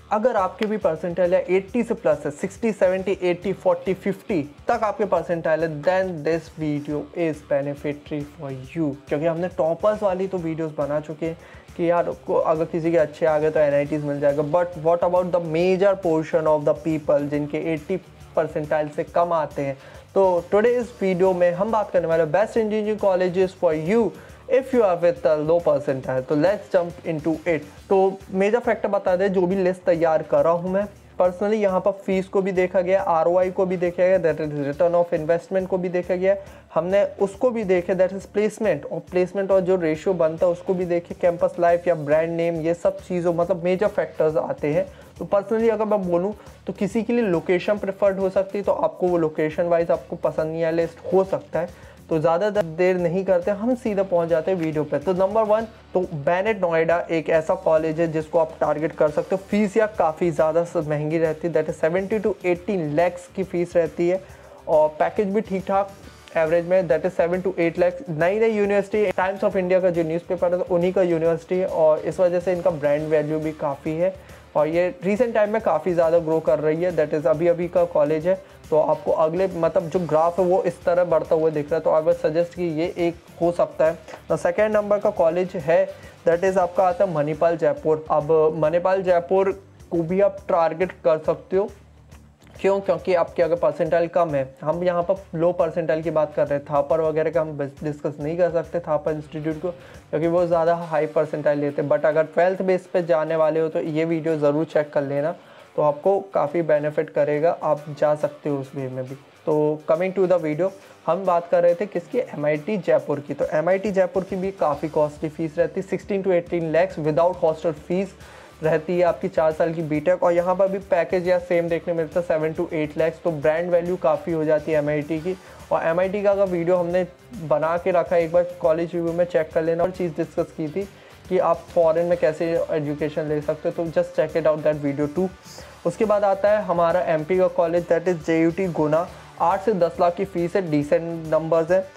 अगर आपके भी परसेंटाइल या 80 से प्लस है, 60, 70, 80, 40, 50 तक आपके परसेंटाइल है, then this video is beneficiary for you. क्योंकि हमने टॉपर्स वाली तो वीडियोस बना चुके हैं कि यार को अगर किसी के अच्छे आ गए तो NITs मिल जाएगा, but what about the major portion of the people जिनके 80 परसेंटाइल से कम आते हैं। तो टुडे इस वीडियो में हम बात करने वाले best engineering colleges for you if you are with low percentile. तो लेट्स जंप इनटू इट। तो मेजर फैक्टर बता दें, जो भी लिस्ट तैयार कर रहा हूँ मैं पर्सनली, यहाँ पर फीस को भी देखा गया, ROI को भी देखा गया, that is return of investment को भी देखा गया, हमने उसको भी देखे, दैट इज प्लेसमेंट और जो रेशियो बनता है उसको भी देखे, कैंपस लाइफ या ब्रांड नेम, ये सब चीज़ों मतलब मेजर फैक्टर्स आते हैं। तो पर्सनली अगर मैं बोलूँ तो किसी के लिए लोकेशन प्रेफर्ड हो सकती है, तो आपको वो लोकेशन वाइज आपको पसंद नहीं आया लिस्ट हो सकता है। तो ज़्यादा देर नहीं करते, हम सीधा पहुंच जाते हैं वीडियो पे। तो नंबर 1 तो बेनेट नोएडा एक ऐसा कॉलेज है जिसको आप टारगेट कर सकते हो। फीस या काफ़ी ज़्यादा महंगी रहती है, दैट इज 70 to 80 lakhs की फ़ीस रहती है, और पैकेज भी ठीक ठाक एवरेज में, दैट इज 7 to 8 lakhs। नई यूनिवर्सिटी, टाइम्स ऑफ इंडिया का जो न्यूज़पेपर है तो उन्हीं का यूनिवर्सिटी है, और इस वजह से इनका ब्रांड वैल्यू भी काफ़ी है, और ये रिसेंट टाइम में काफ़ी ज़्यादा ग्रो कर रही है। दैट इज़ अभी का कॉलेज है, तो आपको अगले मतलब जो ग्राफ है वो इस तरह बढ़ता हुआ दिख रहा है, तो आई वुड सजेस्ट कि ये एक हो सकता है। सेकेंड नंबर का कॉलेज है दैट इज़ आपका आता है मणिपाल जयपुर। अब मणिपाल जयपुर को भी आप टारगेट कर सकते हो, क्यों? क्योंकि आपके अगर परसेंटाइल कम है, हम यहाँ पर लो परसेंटाइल की बात कर रहे हैं, थापर वगैरह का हम डिस्कस नहीं कर सकते थापर इंस्टीट्यूट को, क्योंकि वो ज़्यादा हाई परसेंटाइल लेते हैं। बट अगर 12th बेस पे जाने वाले हो तो ये वीडियो ज़रूर चेक कर लेना, तो आपको काफ़ी बेनिफिट करेगा, आप जा सकते हो उस वे में भी। तो कमिंग टू द वीडियो, हम बात कर रहे थे किसकी, MIT जयपुर की। तो MIT जयपुर की भी काफ़ी कॉस्टली फीस रहती है, 16 to 18 lakhs without hostel fees रहती है आपकी 4 साल की बीटेक, और यहाँ पर भी पैकेज या सेम देखने मिलता है 7 to 8 lakhs। तो ब्रांड वैल्यू काफ़ी हो जाती है MIT की, और MIT का अगर वीडियो हमने बना के रखा है, एक बार कॉलेज रिव्यू में चेक कर लेना। और चीज़ डिस्कस की थी कि आप फॉरेन में कैसे एजुकेशन ले सकते हो, तो just check it out that video 2। उसके बाद आता है हमारा MP का कॉलेज, दैट इज़ JUT गुना। 8 से 10 लाख की फ़ीस है, डिसेंट नंबर्स है,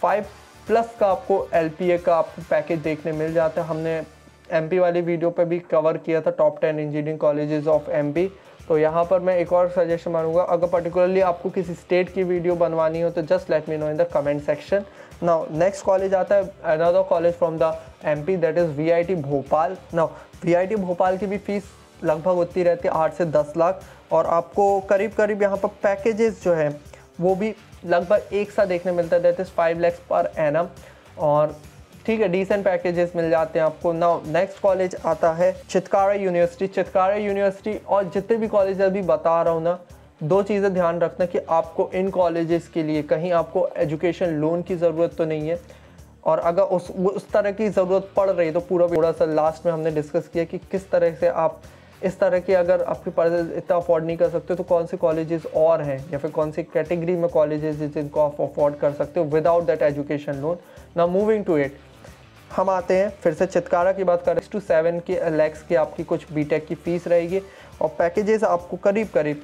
5+ का आपको LPA का आपको पैकेज देखने मिल जाता है। हमने MP वाली वीडियो पे भी कवर किया था top 10 engineering colleges of MP। तो यहाँ पर मैं एक और सजेशन मारूंगा, अगर पर्टिकुलरली आपको किसी स्टेट की वीडियो बनवानी हो तो just let me know in the comment section. Now next college आता है another college from the MP, that is VIT Bhopal. Now VIT Bhopal की भी फीस लगभग उतनी रहती है, 8 से 10 लाख, और आपको करीब करीब यहाँ पर पैकेजेस जो है वो भी लगभग एक सा देखने मिलता है, that is 5 lakhs per annum, और ठीक है डिसेंट पैकेजेस मिल जाते हैं आपको। नाउ नेक्स्ट कॉलेज आता है चितकारा यूनिवर्सिटी। और जितने भी कॉलेज अभी बता रहा हूँ ना, 2 चीज़ें ध्यान रखना कि आपको इन कॉलेजेस के लिए कहीं आपको एजुकेशन लोन की ज़रूरत तो नहीं है, और अगर उस तरह की ज़रूरत पड़ रही है तो थोड़ा सा लास्ट में हमने डिस्कस किया कि किस तरह से आप इस तरह की, अगर आपके पास इतना अफोर्ड नहीं कर सकते तो कौन से कॉलेजेस और हैं, या फिर कौन सी कैटेगरी में कॉलेजेस जिनको आप अफोर्ड कर सकते हो without that education loan. Now moving to it, हम आते हैं फिर से चितकारा की बात करें, 6 to 7 lakhs की आपकी कुछ बीटेक की फ़ीस रहेगी, और पैकेजेस आपको करीब करीब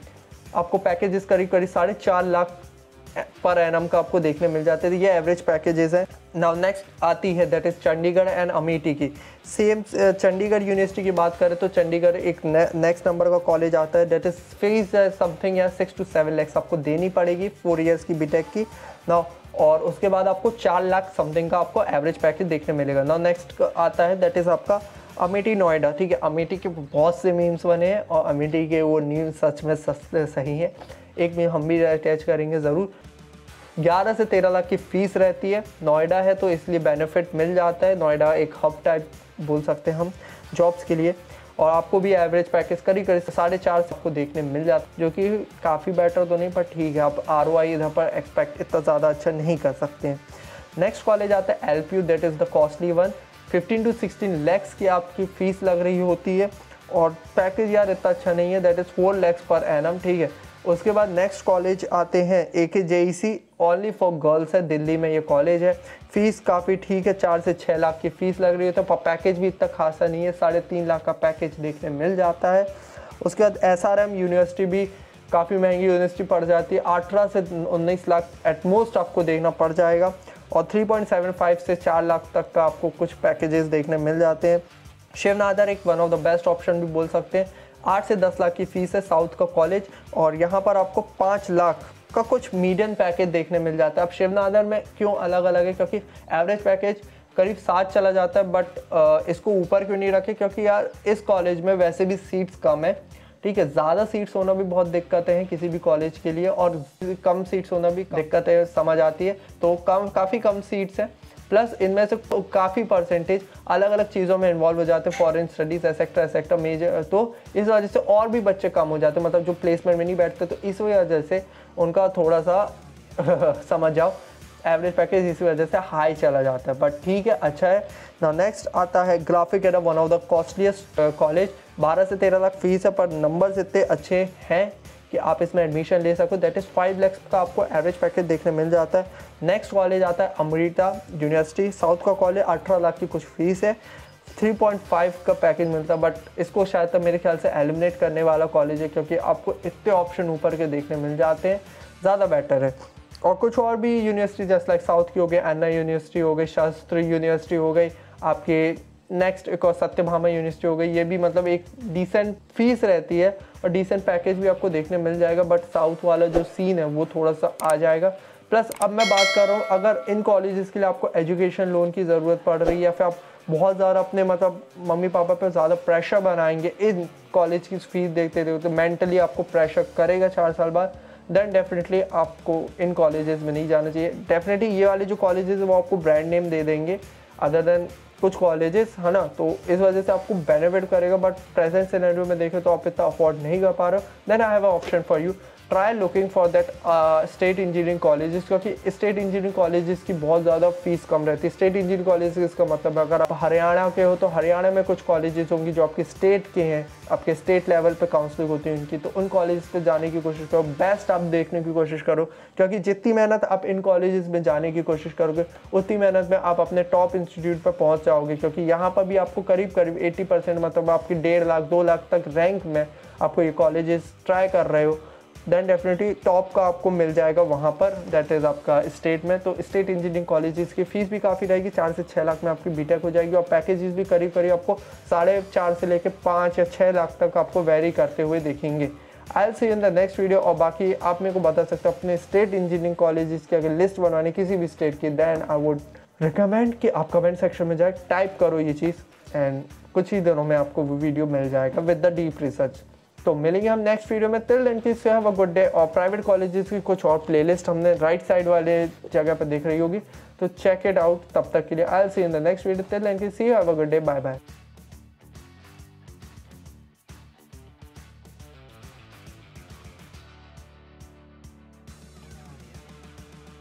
4.5 लाख पर एनम का आपको देखने मिल जाते थे, ये एवरेज पैकेजेस हैं। नाउ नेक्स्ट आती है that is Chandigarh and Amethi की। सेम चंडीगढ़ यूनिवर्सिटी की बात करें तो चंडीगढ़ एक नेक्स्ट नंबर का कॉलेज आता है, दैट इज़ फीस समथिंग या 6 to 7 lakhs आपको देनी पड़ेगी 4 years की बीटेक की। नाउ और उसके बाद आपको 4 लाख समथिंग का आपको एवरेज पैकेज देखने मिलेगा। नाउ नेक्स्ट आता है दैट इज़ आपका अमेठी नोएडा। ठीक है, अमेठी के बहुत से मीम्स बने हैं, और अमेठी के वो न्यूज़ सच में सही है, एक मीम हम भी अटैच करेंगे ज़रूर। 11 से 13 लाख की फ़ीस रहती है, नोएडा है तो इसलिए बेनिफिट मिल जाता है, नोएडा एक हब टाइप बोल सकते हैं हम जॉब्स के लिए, और आपको भी एवरेज पैकेज करीब 4.5 से आपको देखने मिल जाता है, जो कि काफ़ी बेटर तो नहीं पर ठीक है, आप ROI इधर पर एक्सपेक्ट इतना ज़्यादा अच्छा नहीं कर सकते हैं। नेक्स्ट कॉलेज आता है LPU, that is the costly one. 15 to 16 lakhs की आपकी फ़ीस लग रही होती है, और पैकेज यार इतना अच्छा नहीं है, that is 4 lakhs per annum. ठीक है, उसके बाद नेक्स्ट कॉलेज आते हैं AKJEC, ओनली फॉर गर्ल्स है, दिल्ली में ये कॉलेज है। फ़ीस काफ़ी ठीक है, 4 से 6 लाख की फ़ीस लग रही है, तो पैकेज भी इतना खासा नहीं है, 3.5 लाख का पैकेज देखने मिल जाता है। उसके बाद SRM यूनिवर्सिटी भी काफ़ी महंगी यूनिवर्सिटी पड़ जाती है, 18 से 19 लाख एटमोस्ट आपको देखना पड़ जाएगा, और 3.75 से 4 लाख तक का आपको कुछ पैकेजेस देखने मिल जाते हैं। शिव नादर एक one of the best option भी बोल सकते हैं। 8 से 10 लाख की फ़ीस है साउथ का कॉलेज, और यहाँ पर आपको 5 लाख का कुछ मीडियम पैकेज देखने मिल जाता है। अब शिवनादर में क्यों अलग अलग है, क्योंकि एवरेज पैकेज करीब 7 चला जाता है, बट इसको ऊपर क्यों नहीं रखे, क्योंकि यार इस कॉलेज में वैसे भी सीट्स कम है, ठीक है। ज़्यादा सीट्स होना भी बहुत दिक्कतें हैं किसी भी कॉलेज के लिए, और कम सीट्स होना भी दिक्कतें समझ आती है। तो काफ़ी कम सीट्स हैं, प्लस इनमें से काफ़ी परसेंटेज अलग अलग चीज़ों में इन्वॉल्व हो जाते हैं, फॉरेन स्टडीज़ एसेक्ट्रा मेजर, तो इस वजह से और भी बच्चे कम हो जाते हैं, मतलब जो प्लेसमेंट में नहीं बैठते, तो इस वजह से उनका थोड़ा सा समझ जाओ एवरेज पैकेज इसी वजह से हाई चला जाता है, बट ठीक है, अच्छा है ना। नेक्स्ट आता है graphic Era, one of the costliest college. 12 से 13 लाख फीस है, पर नंबर्स इतने अच्छे हैं कि आप इसमें एडमिशन ले सको। दैट इज़ 5 लाख का आपको एवरेज पैकेज देखने मिल जाता है। नेक्स्ट कॉलेज आता है अमृता यूनिवर्सिटी, साउथ का कॉलेज। 18 लाख की कुछ फीस है, 3.5 का पैकेज मिलता है, बट इसको शायद तक मेरे ख्याल से एलिमिनेट करने वाला कॉलेज है, क्योंकि आपको इतने ऑप्शन ऊपर के देखने मिल जाते हैं, ज़्यादा बेटर है। और कुछ और भी यूनिवर्सिटी जैसे लाइक साउथ की हो गई, अन्ना यूनिवर्सिटी हो गई, शास्त्री यूनिवर्सिटी हो गई, आपके नेक्स्ट एक और सत्यभामा यूनिवर्सिटी हो गई, ये भी मतलब एक डिसेंट फीस रहती है और डिसेंट पैकेज भी आपको देखने मिल जाएगा, बट साउथ वाला जो सीन है वो थोड़ा सा आ जाएगा। प्लस अब मैं बात कर रहा हूँ, अगर इन कॉलेजेस के लिए आपको एजुकेशन लोन की ज़रूरत पड़ रही है, या फिर आप बहुत ज़्यादा अपने मतलब मम्मी पापा पर ज़्यादा प्रेशर बनाएंगे इन कॉलेज की फीस देखते देखते, तो मेंटली आपको प्रेशर करेगा 4 साल बाद, देन डेफिनेटली आपको इन कॉलेजेस में नहीं जाना चाहिए। डेफिनेटली ये वाले जो कॉलेजेस है वो आपको ब्रांड नेम दे देंगे अदर देन कुछ कॉलेजेस, है ना, तो इस वजह से आपको बेनिफिट करेगा, बट प्रेजेंट सिनेरियो में देखें तो आप इतना अफोर्ड नहीं कर पा रहे हो, then I have a option for you, try looking for that state engineering colleges, क्योंकि स्टेट इंजीनियरिंग कॉलेजेस की बहुत ज़्यादा फीस कम रहती है। स्टेट इंजीनियरिंग कॉलेजेस का मतलब अगर आप हरियाणा के हो तो हरियाणा में कुछ कॉलेजेस होंगी जो आपके स्टेट के हैं, आपके स्टेट लेवल पे काउंसलिंग होती है उनकी, तो उन कॉलेजेस पे जाने की कोशिश करो, बेस्ट आप देखने की कोशिश करो, क्योंकि जितनी मेहनत आप इन कॉलेजेस में जाने की कोशिश करोगे उतनी मेहनत में आप अपने टॉप इंस्टीट्यूट पर पहुँच जाओगे, क्योंकि यहाँ पर भी आपको करीब 80% मतलब आपकी 1.5 लाख 2 लाख तक रैंक में आपको ये कॉलेजेस ट्राई कर रहे हो, देन डेफिनेटली टॉप का आपको मिल जाएगा वहाँ पर, दैट इज़ आपका स्टेट में। तो स्टेट इंजीनियरिंग कॉलेजेस की फ़ीस भी काफ़ी रहेगी, 4 से 6 लाख में आपकी बीटेक हो जाएगी, और पैकेजेस भी करीब करीब आपको 4.5 से लेकर 5 या 6 लाख तक आपको वेरी करते हुए देखेंगे। I will see in the next video. और बाकी आप मेरे को बता सकते हो अपने स्टेट इंजीनियरिंग कॉलेजेस की अगर लिस्ट बनवानी किसी भी स्टेट की, देन आई वुड रिकमेंड कि आप कमेंट सेक्शन में जाए, टाइप करो ये चीज़, एंड कुछ ही दिनों में आपको वो वीडियो मिल जाएगा विद द डीप रिसर्च। तो मिलेंगे हम नेक्स्ट वीडियो में, till then keep have a good day. और प्राइवेट कॉलेजेस की कुछ और प्लेलिस्ट हमने राइट साइड वाले जगह पर देख रही होगी, तो चेक इट आउट। तब तक के लिए I will see in the next video, till then keep have a good day, bye bye.